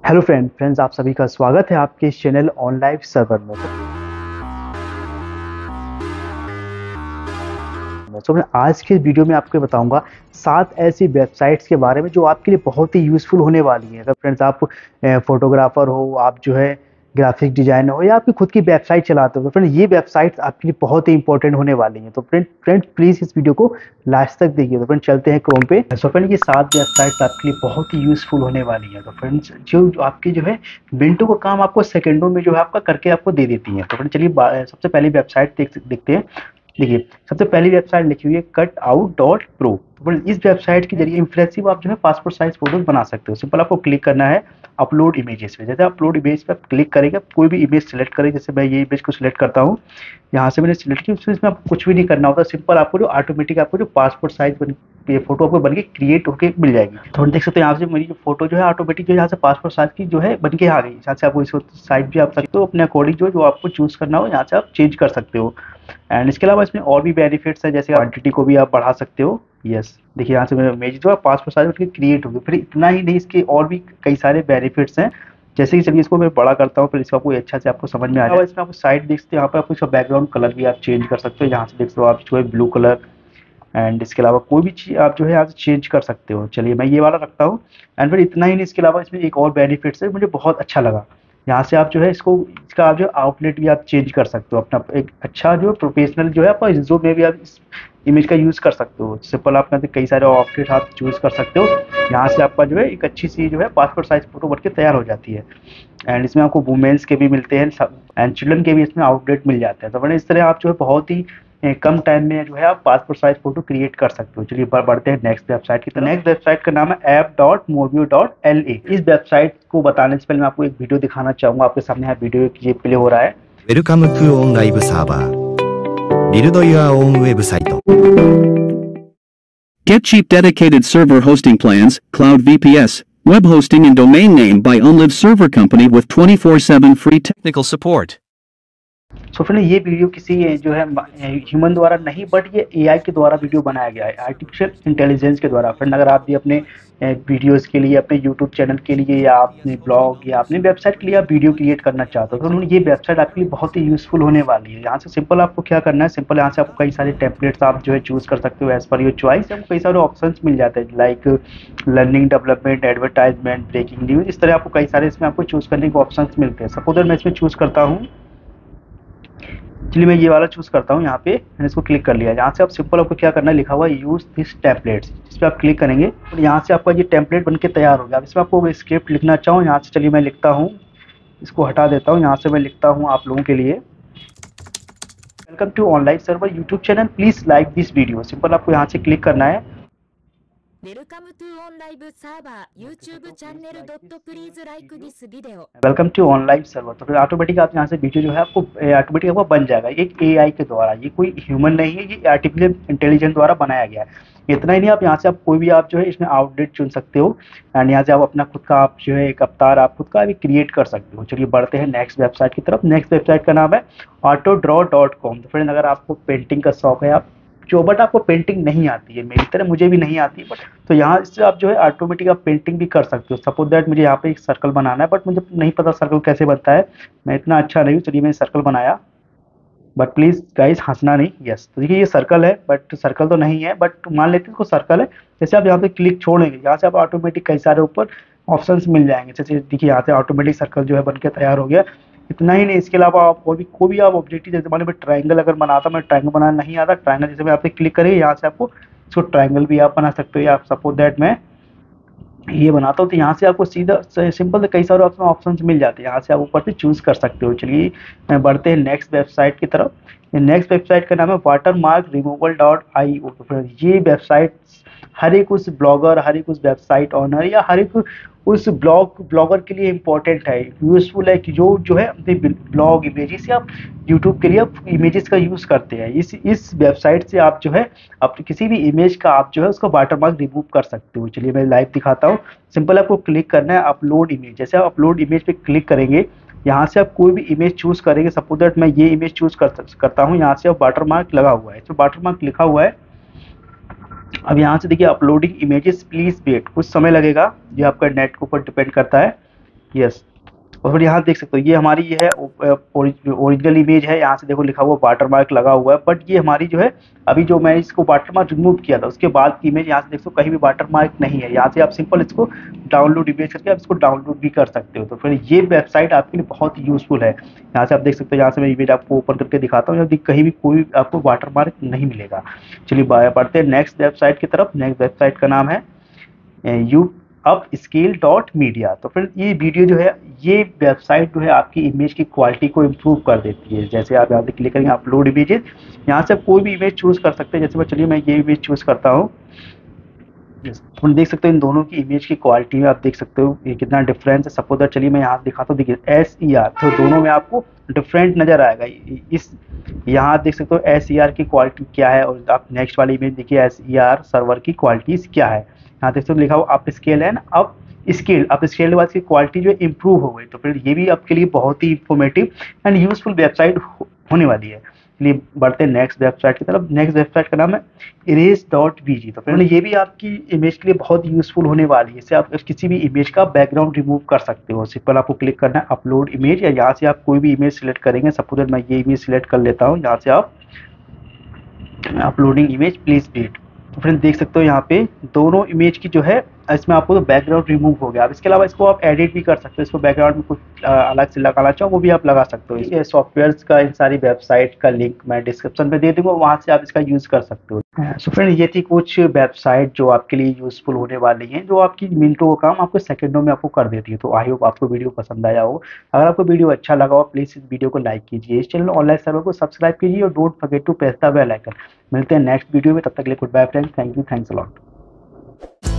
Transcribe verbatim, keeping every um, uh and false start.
Hello friend friends आप सभी का स्वागत है आपके इस चैनल ऑनलाइन सर्वर में। तो मैं आज के वीडियो में आपको बताऊंगा सात ऐसी वेबसाइट्स के बारे में जो आपके लिए बहुत ही यूज़फुल होने वाली हैं। अगर फ्रेंड्स आप फोटोग्राफर हो, आप जो है ग्राफिक डिजाइनर हो या आपकी खुद की वेबसाइट चलाते हो, तो फ्रेंड ये वेबसाइट्स आपके लिए बहुत ही इंपॉर्टेंट होने वाली हैं। तो फ्रेंड फ्रेंड प्लीज़ इस वीडियो को लास्ट तक देखिए। तो फ्रेंड चलते हैं क्रोम पे। सो फ्रेंड ये सात वेबसाइट्स आपके लिए बहुत ही यूज़फुल होने वाली हैं। तो फ्रेंड्स जो जो आपकी जो है मिनटों का काम आपको सेकंडों में जो है आपका करके आपको दे देती हैं। तो फ्रेंड चलिए सबसे पहली वेबसाइट देख देखते हैं। देखिए सबसे पहली वेबसाइट लिखी हुई है कट आउट डॉट प्रो। इस वेबसाइट के जरिए इंप्रेसिव आप जो है पासपोर्ट साइज फोटोज बना सकते हो। सिंपल आपको क्लिक करना है अपलोड इमेजेस पे। जैसे अपलोड इमेज पे आप क्लिक करेंगे, कोई भी इमेज सेलेक्ट करें। जैसे मैं ये इमेज को सिलेक्ट करता हूँ, यहाँ से मैंने सिलेक्ट की, उसमें इसमें आपको कुछ भी नहीं करना होता। सिंपल आपको जो ऑटोमेटिक आपको जो पासपोर्ट साइज बन ये फोटो आपको बन के क्रिएट होकर मिल जाएगी। तो हम देख सकते हैं यहाँ से मेरी जो फोटो जो है ऑटोमेटिक जो यहाँ से पासपोर्ट साइज की जो है बन के आ गई। यहाँ से आपको इसको साइज भी आप सकते हो अपने अकॉर्डिंग, जो जो आपको चूज करना हो यहाँ से आप चेंज कर सकते हो। एंड इसके अलावा इसमें और भी बेनिफिट्स है, जैसे क्वांटिटी को भी आप बढ़ा सकते हो। यस देखिए यहाँ से मेरा इमेज जो है पासपोर्ट साइज बनके क्रिएट होगी। फिर इतना ही नहीं, इसके और भी कई सारे बेनिफिट्स हैं। जैसे कि चलिए इसको मैं बड़ा करता हूँ, फिर इसको आपको अच्छा से आपको समझ में आ जाए। इसमें आपको साइड देख सकते हो, यहाँ पर आपको इसका बैकग्राउंड कलर भी आप चेंज कर सकते हो। यहाँ से देख सकते हो आप जो है ब्लू कलर। एंड इसके अलावा कोई भी चीज़ आप जो है यहाँ से चेंज कर सकते हो। चलिए मैं ये वाला रखता हूँ। एंड फिर इतना ही नहीं, इसके अलावा इसमें एक और बेनिफिट्स है मुझे बहुत अच्छा लगा। यहाँ से आप जो है इसको इसका आप जो आउटलेट भी आप चेंज कर सकते हो। अपना एक अच्छा जो प्रोफेशनल जो है आप जो में भी आप इस इमेज का यूज़ कर सकते हो। सिंपल आप में कई सारे आउटलेट आप चूज़ कर सकते हो। यहाँ से आपका जो है एक अच्छी सी जो है पासपोर्ट साइज फोटो बन के तैयार हो जाती है। एंड इसमें आपको वुमेन्स के भी मिलते हैं एंड चिल्ड्रन के भी इसमें आउटलेट मिल जाते हैं। तो मैंने इस तरह आप जो है बहुत ही कम टाइम में जो है आप पासपोर्ट साइज फोटो क्रिएट कर सकते हो। चलिए बढ़ते हैं नेक्स्ट वेबसाइट की तरफ। नेक्स्ट वेबसाइट का नाम है app dot mobio dot L A. इस वेबसाइट को बताने से पहले मैं आपको एक वीडियो दिखाना चाहूंगा। आपके सामने यहाँ वीडियो ये प्ले हो रहा है। Welcome to on live server build your own website. Get cheap dedicated server hosting plans, Cloud V P S, web hosting and domain name by OnLive Server Company with twenty-four seven free technical support. So friend ये video किसी जो है human द्वारा नहीं, but ये AI के द्वारा video बनाया गया है, आर्टिफिशियल इंटेलिजेंस के द्वारा। फ्रेंड अगर आप भी अपने वीडियोस के लिए, अपने यूट्यूब चैनल के लिए या अपने ब्लॉग या अपने वेबसाइट के लिए आप वीडियो क्रिएट करना चाहते हो, तो उन्होंने ये वेबसाइट आपके लिए बहुत ही यूजफुल होने वाली है। यहाँ से सिंपल आपको क्या करना है, सिंपल यहाँ से आपको कई सारे टेम्पलेट्स आप जो है चूज कर सकते हो एज पर योर चॉइस। आपको कई सारे ऑप्शंस मिल जाते हैं like learning, development, advertisement, breaking news. इस तरह आपको कई सारे इसमें आपको चूज करने के ऑप्शन मिलते हैं। सपोज मैं इसमें चूज करता हूँ, चलिए मैं ये वाला चूज करता हूँ। यहाँ पे मैंने इसको क्लिक कर लिया। यहाँ से आप सिंपल आपको क्या करना है, लिखा हुआ है यूज दिस टेम्पलेट्स, इस पर आप क्लिक करेंगे और यहाँ से आपका ये टेम्पलेट बनके तैयार हो गया। अब इसमें आपको स्क्रिप्ट लिखना चाहूँ, यहाँ से चलिए मैं लिखता हूँ, इसको हटा देता हूँ। यहाँ से मैं लिखता हूँ आप लोगों के लिए, welcome to online server YouTube channel, please like this video. Simple आपको यहाँ से क्लिक करना है। Welcome to OnLive Server YouTube channel dot please like this video. Welcome to online server. तो फिर ऑटोमेटिक आप यहाँ से वीडियो जो है आपको ऑटोमेटिक आपको बन जाएगा एक एआई के द्वारा। ये कोई ह्यूमन नहीं है, ये आर्टिफिशियल इंटेलिजेंस द्वारा बनाया गया है। इतना ही नहीं, आप यहाँ से आप कोई भी आप जो है इसमें आउटलेट चुन सकते हो। एंड यहाँ से आप अपना खुद का आप जो है एक अवतार आप खुद का भी क्रिएट कर सकते हो। चलिए बढ़ते हैं नेक्स्ट वेबसाइट की तरफ। नेक्स्ट वेबसाइट का नाम है ऑटो ड्रॉ डॉट कॉम। तो फ्रेंड अगर आपको पेंटिंग का शौक है, आप जो बट आपको पेंटिंग नहीं आती है, मेरी तरह मुझे भी नहीं आती, बट तो यहाँ से आप जो है ऑटोमेटिक आप पेंटिंग भी कर सकते हो। सपोज दैट मुझे यहाँ पे एक सर्कल बनाना है, बट मुझे नहीं पता सर्कल कैसे बनता है, मैं इतना अच्छा नहीं हूँ। चलिए मैंने सर्कल बनाया, बट प्लीज़ गाइस हंसना नहीं। यस तो देखिए ये सर्कल है, बट सर्कल तो नहीं है, बट मान लेते हैं इसको सर्कल है। जैसे आप यहाँ पे क्लिक छोड़ेंगे, यहाँ से आप ऑटोमेटिक कई सारे ऊपर ऑप्शंस मिल जाएंगे। जैसे देखिए यहाँ से ऑटोमेटिक सर्कल जो है बनके तैयार हो गया। इतना ही नहीं, इसके अलावा आप और भी कोई भी आप ऑब्जेक्टिव, जैसे मान लीजिए ट्रायंगल अगर बनाता, मैं ट्रायंगल बनाना नहीं आता, ट्रायंगल जैसे मैं आप पे क्लिक करेंगे, यहाँ से आपको इसको ट्रायंगल भी आप बना सकते हो। या आप सपोज दैट मैं ये बनाता हूँ, तो यहाँ से आपको सीधा सिंपल से कई सारे ऑप्शन ऑप्शंस मिल जाते हैं, यहाँ से आप ऊपर से चूज कर सकते हो। चलिए बढ़ते हैं नेक्स्ट वेबसाइट की तरफ। नेक्स्ट वेबसाइट का नाम है water mark removal dot I O. ये वेबसाइट हर एक उस ब्लॉगर, हर एक उस वेबसाइट ऑनर या हर एक उस ब्लॉग ब्लॉगर के लिए इम्पोर्टेंट है, यूजफुल है, कि जो जो है अपने ब्लॉग इमेजेस या यूट्यूब के लिए आप इमेजेस का यूज़ करते हैं। इस इस वेबसाइट से आप जो है अपने किसी भी इमेज का आप जो है उसका वाटरमार्क रिमूव कर सकते हो। चलिए मैं लाइव दिखाता हूँ। सिंपल आपको क्लिक करना है अपलोड इमेज। जैसे आप अपलोड इमेज पे क्लिक करेंगे, यहाँ से आप कोई भी इमेज चूज करेंगे। सपोज दैट मैं ये इमेज चूज कर करता हूँ, यहाँ से अब वाटरमार्क लगा हुआ है, तो वाटरमार्क लिखा हुआ है। अब यहाँ से देखिए अपलोडिंग इमेजेस प्लीज वेट, कुछ समय लगेगा, ये आपका नेट के ऊपर डिपेंड करता है। यस। और फिर यहाँ देख सकते हो ये हमारी ये है ओरिजिनल इमेज है, यहाँ से देखो लिखा हुआ वाटर मार्क लगा हुआ है, बट ये हमारी जो है अभी जो मैंने इसको वाटर मार्क रिमूव किया था उसके बाद की इमेज, यहाँ से देख सकते हो कहीं भी वाटर मार्क नहीं है। यहाँ से आप सिंपल इसको डाउनलोड इमेज करके आप इसको डाउनलोड भी कर सकते हो। तो फिर ये वेबसाइट आपके लिए बहुत ही यूजफुल है। यहाँ से आप देख सकते हो, यहाँ से मैं इमेज आपको ओपन करके दिखाता हूँ, यहाँ कहीं भी कोई आपको वाटर मार्क नहीं मिलेगा। चलिए बढ़ते हैं नेक्स्ट वेबसाइट की तरफ। नेक्स्ट वेबसाइट का नाम है you upscale dot media. तो फिर ये वीडियो जो है ये वेबसाइट जो है आपकी इमेज की क्वालिटी को इम्प्रूव कर देती है। जैसे आप यहाँ पे क्लिक करेंगे अपलोड इमेजेस, यहाँ से आप कोई भी इमेज चूज कर सकते हैं। जैसे मैं चलिए मैं ये इमेज चूज करता हूँ, हम देख सकते हो इन दोनों की इमेज की क्वालिटी में आप देख सकते हो ये कितना डिफरेंस है। सपोज दैट चलिए मैं यहाँ दिखाता हूँ, देखिए एस ई आर, तो दोनों में आपको डिफरेंट नजर आएगा। इस यहाँ देख सकते हो एस ई आर की क्वालिटी क्या है, और आप नेक्स्ट वाली इमेज देखिए एस ई आर सर्वर की क्वालिटीज क्या है। यहाँ देख सकते हो लिखा हुआ अप स्केल है ना, अप स्केल अप स्केल के बाद की क्वालिटी जो इम्प्रूव हो गई। तो फिर ये भी आपके लिए बहुत ही इंफॉर्मेटिव एंड यूजफुल वेबसाइट होने वाली है। चलिए बढ़ते हैं नेक्स्ट वेबसाइट की तरफ। नेक्स्ट वेबसाइट का नाम है इरेज डॉट वी जी। तो फिर ये भी आपकी इमेज के लिए बहुत यूजफुल होने वाली है। इससे आप किसी भी इमेज का बैकग्राउंड रिमूव कर सकते हो। सिंपल आपको क्लिक करना है अपलोड इमेज, या यहाँ से आप कोई भी इमेज सिलेक्ट करेंगे। सपोज मैं ये इमेज सिलेक्ट कर लेता हूँ, यहाँ से आप अपलोडिंग इमेज प्लीज वेट। तो फ्रेंड देख सकते हो यहाँ पे दोनों इमेज की जो है इसमें आपको तो बैकग्राउंड रिमूव हो गया। अब इसके अलावा इसको आप एडिट भी कर सकते हो, इसको बैकग्राउंड में कुछ अलग से लगाना चाहो वो भी आप लगा सकते हो। ये सॉफ्टवेयर्स का इन सारी वेबसाइट का लिंक मैं डिस्क्रिप्शन में दे दूंगा, वहाँ से आप इसका यूज कर सकते हो। सो फ्रेंड ये थी कुछ वेबसाइट जो आपके लिए यूजफुल होने वाली हैं, जो आपकी मिनटों का काम आपको सेकंडों में आपको कर देती है। तो आई होप आपको वीडियो पसंद आया हो। अगर आपको वीडियो अच्छा लगा हो प्लीज इस वीडियो को लाइक कीजिए, इस चैनल ऑनलाइन सर्वर को सब्सक्राइब कीजिए, और don't forget to press the bell icon. मिलते हैं नेक्स्ट वीडियो में, तब तक के लिए goodbye friends, thank you, thanks a lot.